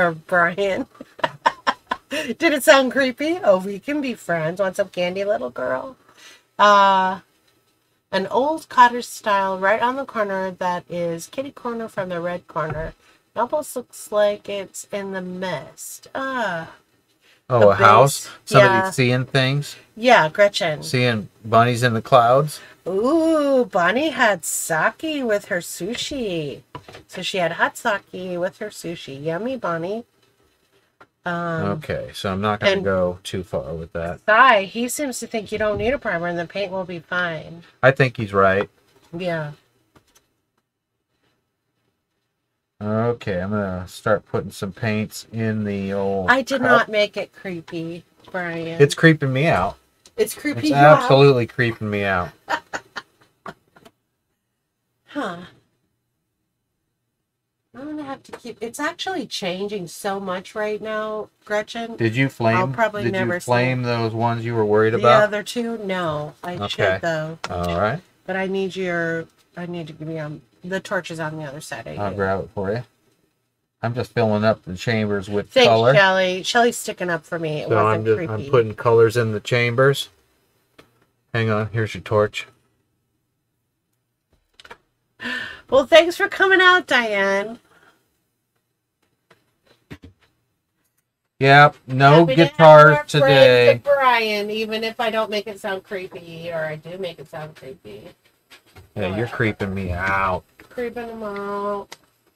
Did it sound creepy? Oh, we can be friends. Want some candy, little girl? An old cottage style right on the corner that is kitty corner from the red corner. It almost looks like it's in the mist. Oh, a house? Somebody seeing things? Yeah, Gretchen. Seeing bunnies in the clouds? Ooh, Bonnie had sake with her sushi. So she had hot sake with her sushi. Yummy, Bonnie. Okay, so I'm not going to go too far with that. Sai, he seems to think you don't need a primer and the paint will be fine. I think he's right. Yeah. Okay, I'm going to start putting some paints in the old I did not make it creepy, Brian. It's creeping me out. It's creeping you out? It's absolutely creeping me out. Huh. I'm going to have to keep... It's actually changing so much right now, Gretchen. Did you flame? I'll probably Did never you flame those ones you were worried about? The other two? No. I should, though. All right. But I need to give me the torches on the other side. I'll grab it for you. I'm just filling up the chambers with color. Thanks, Shelly. Shelly's sticking up for me. It wasn't creepy. I'm putting colors in the chambers. Hang on. Here's your torch. Well, thanks for coming out, Diane. Yep, no guitars today. Brian, even if I don't make it sound creepy, or I do make it sound creepy. Yeah, you're creeping me out. Creeping them out.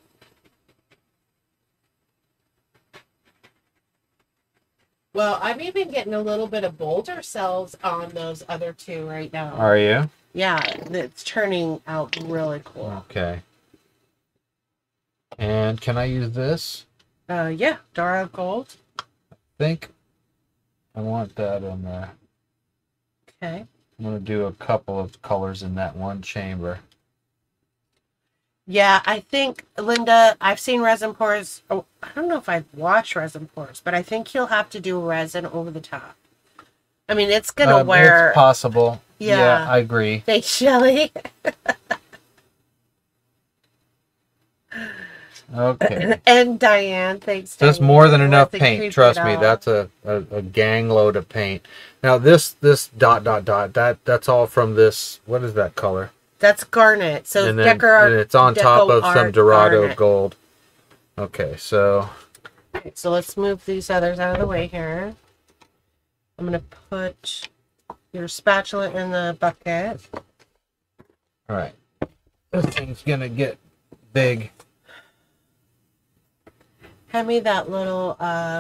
Well, I'm even getting a little bit of bolder cells on those other two right now. Are you? Yeah, it's turning out really cool. Okay. And can I use this? Yeah, Dara Gold. I think I want that in there. Okay. I'm going to do a couple of colors in that one chamber. Yeah, I think, Linda, I've seen resin pours. Oh, I don't know if I've watched resin pours, but I think he'll have to do resin over the top. I mean, it's going to wear... It's possible. Yeah, I agree. Thanks, Shelly. Okay. And Diane, thanks. That's Diane. more than enough They paint. creeped Trust it me, out. that's a gang load of paint. Now this dot that's all from this. What is that color? That's garnet. So And then and it's on top of some Dorado gold. Okay, so So let's move these others out of the way here. I'm gonna put your spatula in the bucket. all right, this thing's gonna get big. Hand me that little,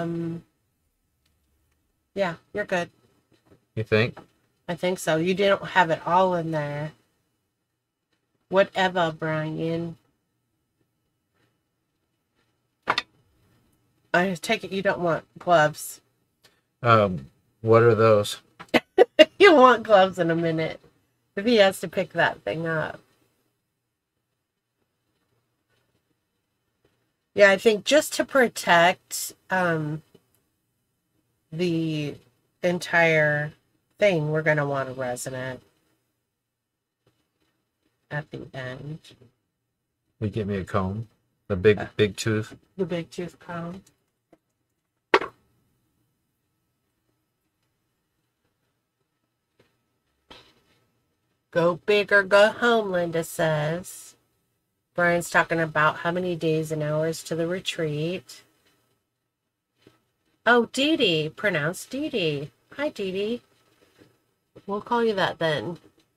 yeah, you're good. You think? I think so. You didn't have it all in there. Whatever, Brian. I take it you don't want gloves. What are those? You want gloves in a minute. If he has to pick that thing up. Yeah, I think just to protect the entire thing, we're going to want a resonant at the end. You get me a comb, the big tooth. The big tooth comb. Go big or go home, Linda says. Brian's talking about how many days and hours to the retreat. Oh, Dee Dee. Pronounced Dee Dee. Hi, Dee Dee. We'll call you that then.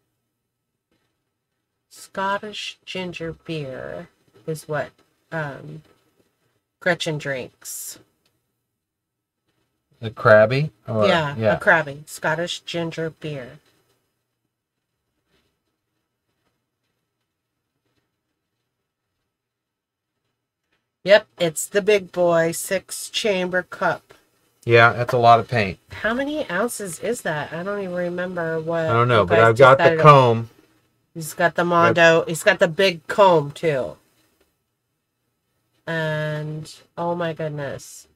Scottish ginger beer is what Gretchen drinks. The crabby? Yeah, a crabby. Scottish ginger beer. Yep, it's the big boy 6-chamber cup. Yeah, that's a lot of paint. How many ounces is that? I don't even remember what. I don't know, but I've got the comb. He's got the Mondo. He's got the big comb too. And oh my goodness.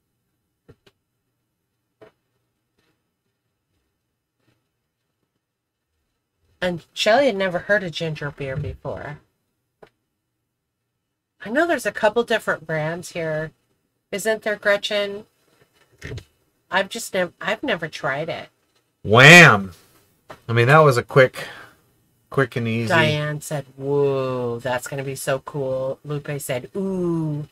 And Shelly had never heard of ginger beer before. I know there's a couple different brands here. Isn't there, Gretchen? I've never tried it. Wham! I mean, that was a quick and easy. Diane said, "Whoa, that's gonna be so cool." Lupe said, "Ooh."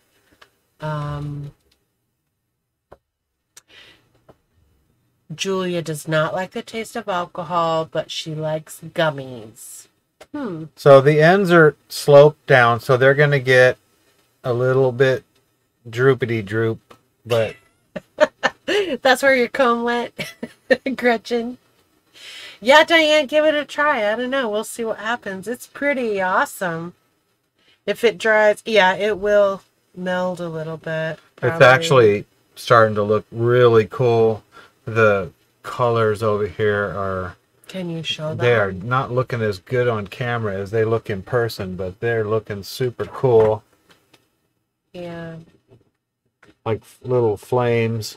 Julia does not like the taste of alcohol, but she likes gummies. So the ends are sloped down, so they're going to get a little bit droopity droop, but That's where your comb went, Gretchen. Yeah, Diane, give it a try. I don't know. We'll see what happens. It's pretty awesome. If it dries, yeah, it will meld a little bit. Probably. It's actually starting to look really cool. The colors over here are... Can you show them? They are not looking as good on camera as they look in person, but they're looking super cool. Yeah. Like little flames.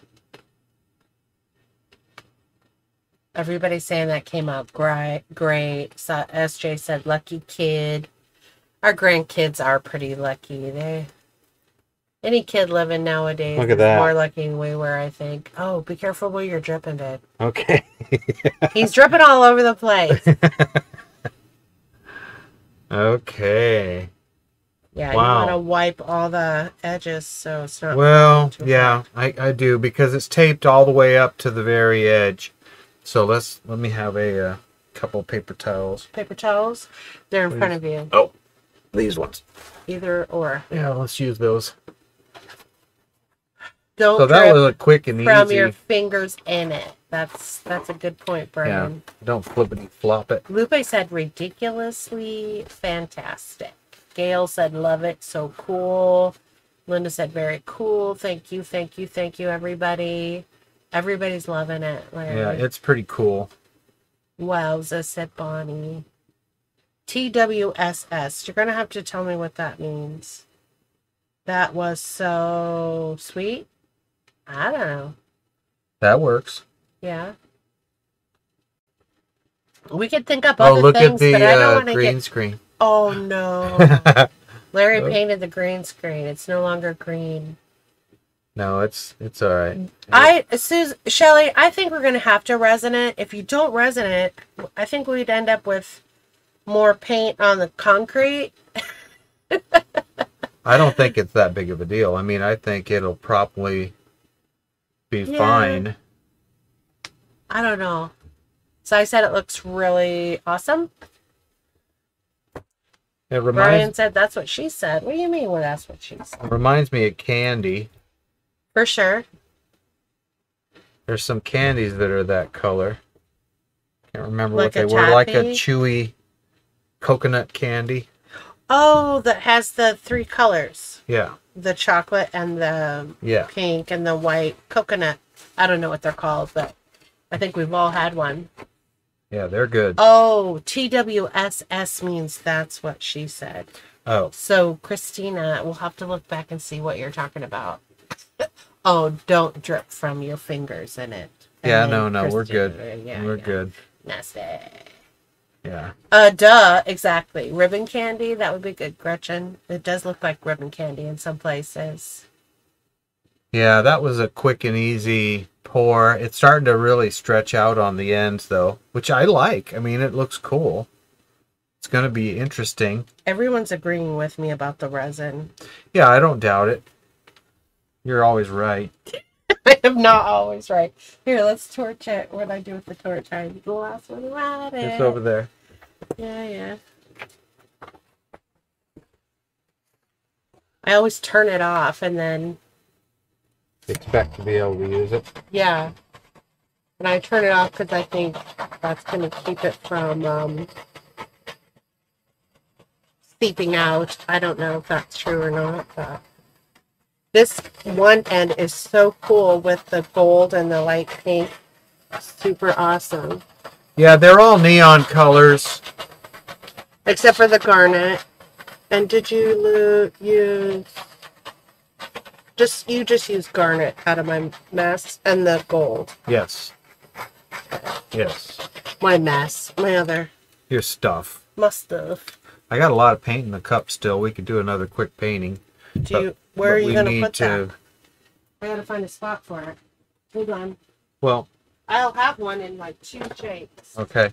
Everybody's saying that came out great. So SJ said, lucky kid. Our grandkids are pretty lucky. Any kid living nowadays Look at is that. more lucky than we were, I think. Oh, be careful where you're dripping, babe. Okay. He's dripping all over the place. Okay. Yeah, Wow. you want to wipe all the edges so it's not... Well, too yeah, I do, because it's taped all the way up to the very edge. So let me have a couple paper towels. Paper towels? They're in front of you. Oh, these ones. Either or. Yeah, let's use those. Don't So that drip was a quick and from easy. your fingers in it. That's a good point, Yeah, Brian. don't flippity flop it. Lupe said ridiculously fantastic. Gail said love it, so cool. Linda said very cool. Thank you, everybody. Everybody's loving it. Larry. Yeah, it's pretty cool. Wowza, said Bonnie. TWSS. You're going to have to tell me what that means. That was so sweet. I don't know. That works. Yeah. We could think up other Oh, look things, at but I don't want the to green get... screen. Oh, no. Larry painted the green screen. It's no longer green. No, it's all right. Shelly, I think we're going to have to resin it. If you don't resin it, I think we'd end up with more paint on the concrete. I don't think it's that big of a deal. I mean, I think it'll probably be fine. I don't know. So I said it looks really awesome. Brian said that's what she said. What do you mean? Well, that's what she said. It reminds me of candy. For sure. There's some candies that are that color. Can't remember like what they were. Like a chewy coconut candy. Oh, that has the 3 colors. Yeah. The chocolate and the pink and the white coconut. I don't know what they're called, but I think we've all had one. Yeah, they're good. Oh, TWSS means that's what she said. Oh. So, Christina, we'll have to look back and see what you're talking about. Oh, don't drip from your fingers in it. Yeah, no, we're good. We're good. Nasty. Yeah. Duh, exactly. Ribbon candy, that would be good, Gretchen. It does look like ribbon candy in some places. Yeah, that was a quick and easy pour. It's starting to really stretch out on the ends, though, which I like. I mean, it looks cool. It's going to be interesting. Everyone's agreeing with me about the resin. Yeah, I don't doubt it. You're always right. I am not always right. Here, let's torch it. What did I do with the torch? I did the last one right It's over there. Yeah. I always turn it off and then... expect to be able to use it. Yeah. And I turn it off because I think that's going to keep it from seeping out. I don't know if that's true or not, but... This one end is so cool with the gold and the light pink. Super awesome. Yeah, they're all neon colors. Except for the garnet. And did you use... You just use garnet out of my mess and the gold. Yes. Yes. My mess. My other... Your stuff. My stuff. I got a lot of paint in the cup still. We could do another quick painting. Where are you going to put that? I got to find a spot for it. Hold on. Well, I'll have one in like 2 shapes. Okay.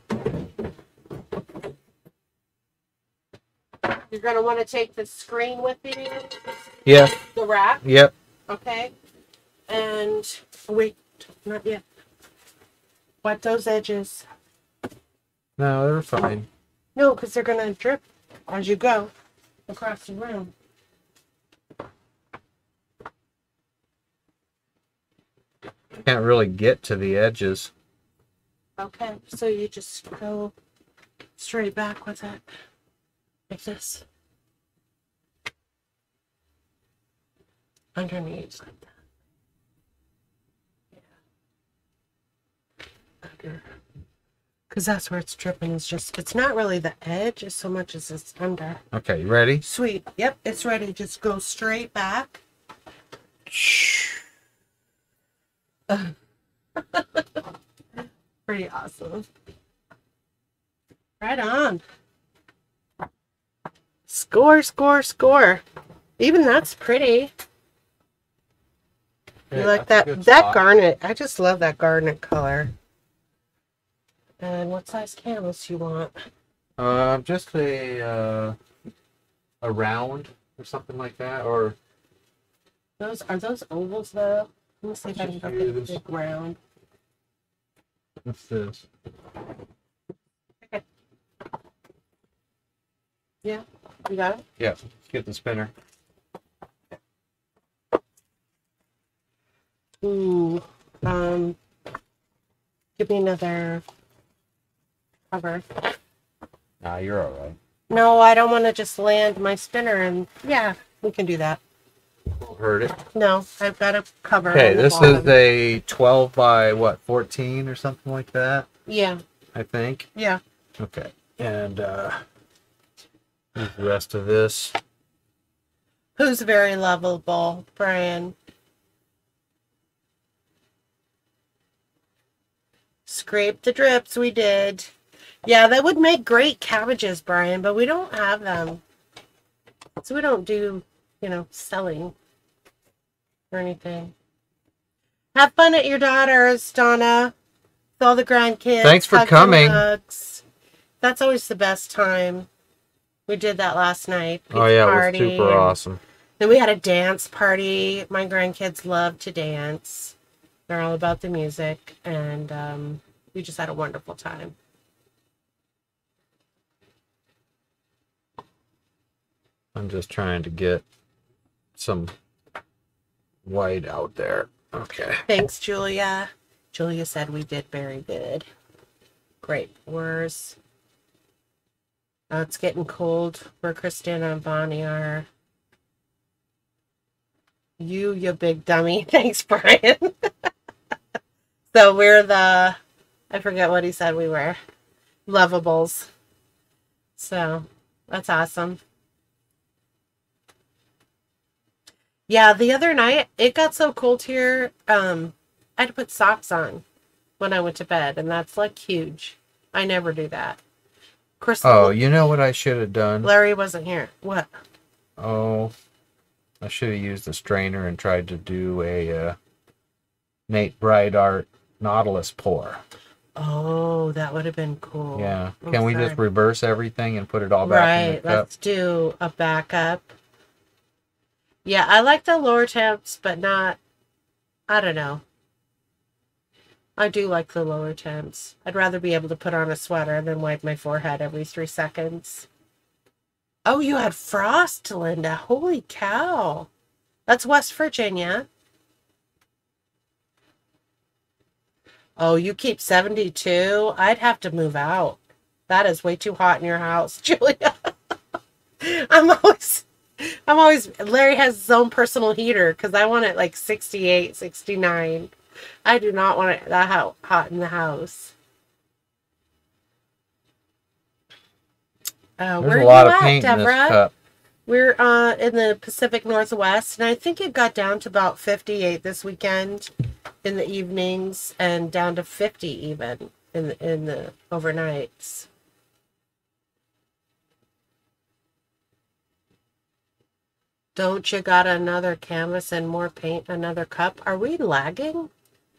You're going to want to take the screen with you? Yeah. The wrap? Yep. Okay. And wait, not yet. Wet those edges. No, they're fine. No, because they're going to drip as you go across the room. Can't really get to the edges. Okay, so you just go straight back with it. Like this. Underneath, like that. Yeah. Under. Because that's where it's dripping. It's not really the edge as so much as it's under. Okay, you ready? Sweet. Yep, it's ready. Just go straight back. Pretty awesome. Right on. Score, score, score. Even that's pretty. You like that garnet? I just love that garnet color. And what size canvas you want? Just a round or something like that, or are those ovals though? Let me see if I can get a big round. What's this? Okay. Yeah, you got it? Yeah, let's get the spinner. Ooh, give me another cover. Nah, you're all right. No, I don't want to just land my spinner, and yeah, we can do that. Won't hurt it. No, I've got a cover. Okay, this is a 12 by what, 14 or something like that? Yeah. I think. Yeah. Okay, and here's the rest of this. Who's very lovable, Brian? Scrape the drips, we did. Yeah, that would make great cabbages, Brian, but we don't have them. So we don't do, selling or anything. Have fun at your daughter's, Donna. With all the grandkids. Thanks for coming. Hugs. That's always the best time. We did that last night. Oh, yeah, it was super awesome. Then we had a dance party. My grandkids love to dance. They're all about the music. And we just had a wonderful time. I'm just trying to get some white out there. Okay. Thanks, Julia. Julia said we did very good. Great pours. Oh, it's getting cold where Christina and Bonnie are. You big dummy. Thanks, Brian. So we're the, I forget what he said we were. Lovables. So that's awesome. Yeah, the other night, it got so cold here, I had to put socks on when I went to bed, and that's, like, huge. I never do that. Oh, you know what I should have done? Larry wasn't here. What? Oh, I should have used the strainer and tried to do a Nate Bright Art Nautilus pour. Oh, that would have been cool. Yeah. Can we just reverse everything and put it all back in the cup? Right, let's do a backup. Yeah, I like the lower temps, but not, I don't know. I do like the lower temps. I'd rather be able to put on a sweater than wipe my forehead every 3 seconds. Oh, you had frost, Linda. Holy cow. That's West Virginia. Oh, you keep 72? I'd have to move out. That is way too hot in your house, Julia. I'm always, Larry has his own personal heater because I want it like 68, 69. I do not want it that hot in the house. There's a lot of paint in this cup. We're in the Pacific Northwest, and I think it got down to about 58 this weekend in the evenings, and down to 50 even in the overnights. Don't you got another canvas and more paint, another cup? Are we lagging?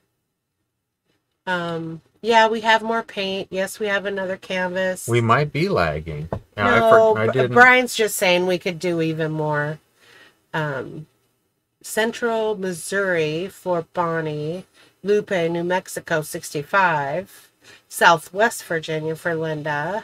Yeah, we have more paint. Yes, we have another canvas. We might be lagging. No, I didn't. Brian's just saying we could do even more. Central Missouri for Bonnie. Lupe, New Mexico, 65. Southwest Virginia for Linda.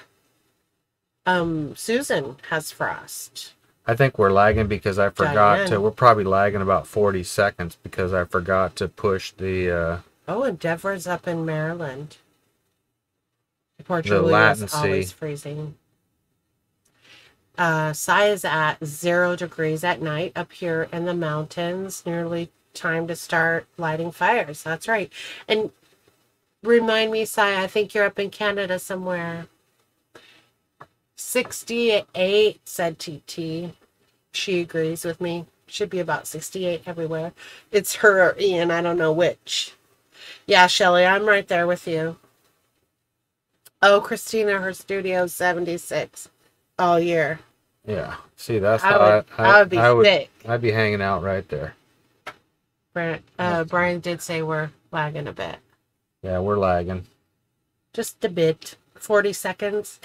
Susan has frost. I think we're lagging because I forgot to. We're probably lagging about 40 seconds because I forgot to push the. Oh, and Deborah's up in Maryland. Poor Julia's always freezing. Cy is at 0 degrees at night up here in the mountains. Nearly time to start lighting fires. That's right. And remind me, Cy, I think you're up in Canada somewhere. 68, said TT. She agrees with me. Should be about 68 everywhere. It's her or Ian. I don't know which. Yeah, Shelly, I'm right there with you. Oh, Christina, her studio's 76 all year. Yeah. See, that's I would be sick. I'd be hanging out right there. Brian did say we're lagging a bit. Yeah, we're lagging. Just a bit. 40 seconds.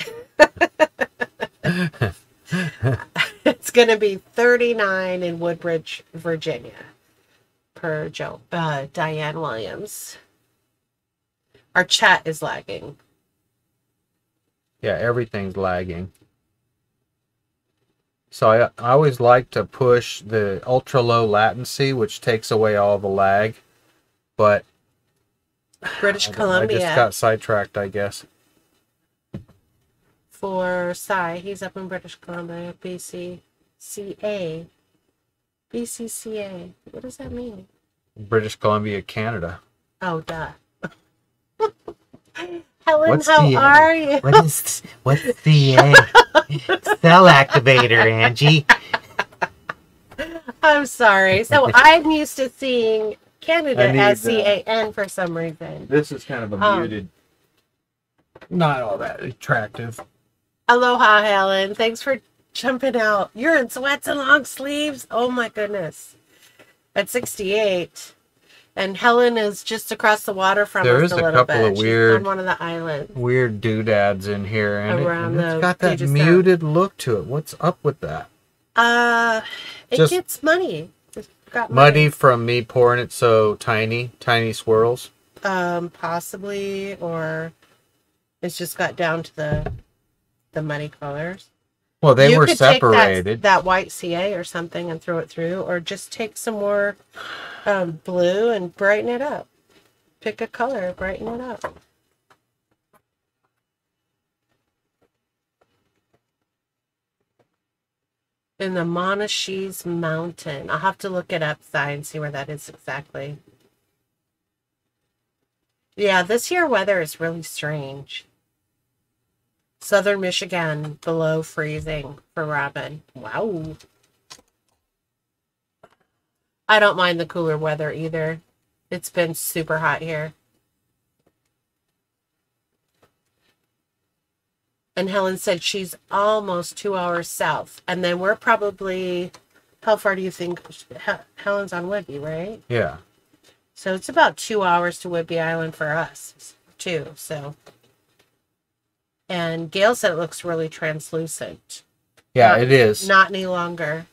It's going to be 39 in Woodbridge, Virginia, per Diane Williams. Our chat is lagging. Yeah, everything's lagging. So I always like to push the ultra low latency, which takes away all the lag. But British Columbia. I just got sidetracked, I guess. For Cy, he's up in British Columbia, BCCA. BCCA. What does that mean? British Columbia, Canada. Oh, duh. Helen, how are you? What's the cell activator, Angie? I'm sorry. So I'm used to seeing Canada as CAN for some reason. This is kind of a muted, not all that attractive. Aloha, Helen. Thanks for jumping out. You're in sweats and long sleeves. Oh my goodness. At 68. And Helen is just across the water from us a little bit. There is a couple of weird, she's on one of the islands. Weird doodads in here, and it's got that Puget muted look to it. What's up with that? It gets muddy. It's got muddy from me pouring it so tiny swirls. Possibly, or it's just got down to the muddy colors. Well, they were separated. Take that white CA or something and throw it through, or just take some more blue and brighten it up. Pick a color, brighten it up. In the Monashese Mountain. I'll have to look it up, and see where that is exactly. Yeah, this year weather is really strange. Southern Michigan, below freezing for Robin. Wow. I don't mind the cooler weather either. It's been super hot here. And Helen said she's almost 2 hours south. And then we're probably, how far do you think? Helen's on Whidbey, right? Yeah. So it's about 2 hours to Whidbey Island for us, too. So, and Gail said it looks really translucent. Yeah, it is. Not any longer.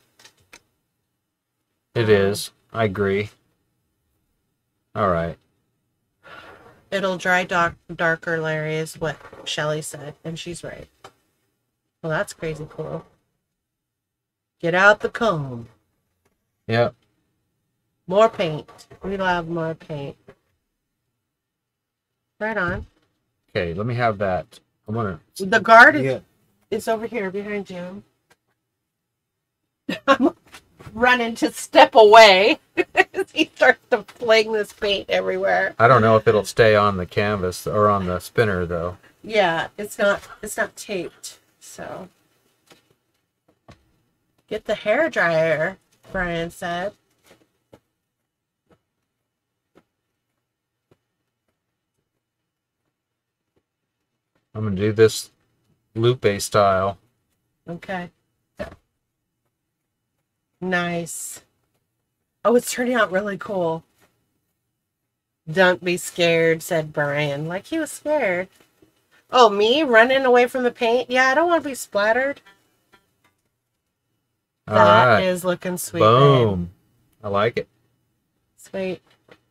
It is. I agree. All right. It'll dry darker, Larry, is what Shelly said. And she's right. Well, that's crazy cool. Get out the comb. Yep. More paint. We love more paint. Right on. Okay, let me have that. I'm gonna. The guard is over here behind you. I'm running to step away. He starts to fling this paint everywhere. I don't know if it'll stay on the canvas or on the spinner though. Yeah, it's not taped. So get the hair dryer, Brian said. I'm gonna do this Lupe style. Okay. Nice. Oh, it's turning out really cool. Don't be scared, said Brian. Like he was scared. Oh, me running away from the paint? Yeah, I don't want to be splattered. That is looking sweet. Boom. Babe. I like it. Sweet.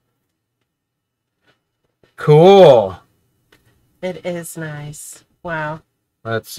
Cool. It is nice. Wow. Let's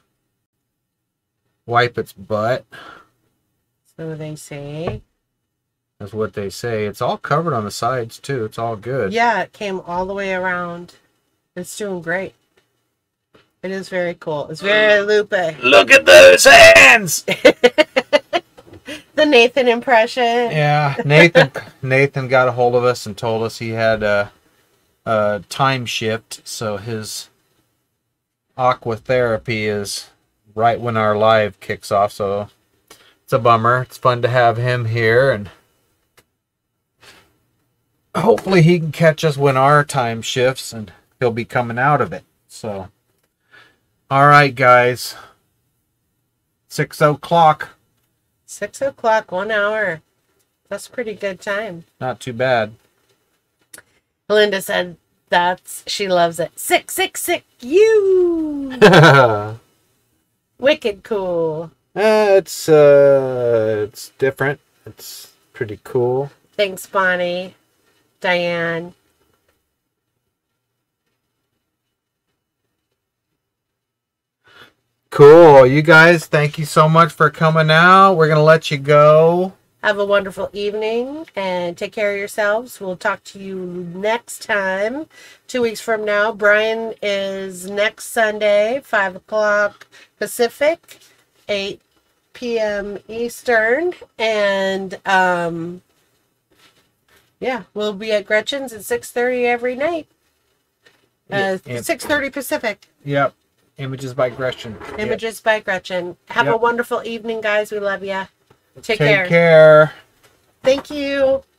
wipe its butt. So they say. That's what they say. It's all covered on the sides too. It's all good. Yeah, it came all the way around. It's doing great. It is very cool. It's very Lupe. Look at those hands! The Nathan impression. Yeah, Nathan got a hold of us and told us he had a time shift, so his aquatherapy is right when our live kicks off, so it's a bummer. It's fun to have him here, and hopefully he can catch us when our time shifts, and he'll be coming out of it. So, all right, guys. 6 o'clock. 6 o'clock, 1 hour. That's a pretty good time. Not too bad. Linda said she loves it. Sick, you. Wicked cool. It's different. It's pretty cool. Thanks, Bonnie. Diane. Cool. You guys, thank you so much for coming out. We're going to let you go. Have a wonderful evening and take care of yourselves. We'll talk to you next time. 2 weeks from now. Brian is next Sunday, 5 o'clock Pacific, 8 p.m. Eastern. And, yeah, we'll be at Gretchen's at 6:30 every night. 6:30 Pacific. Yep. Images by Gretchen. Images by Gretchen. Have a wonderful evening, guys. We love you. Take care. Take care. Thank you.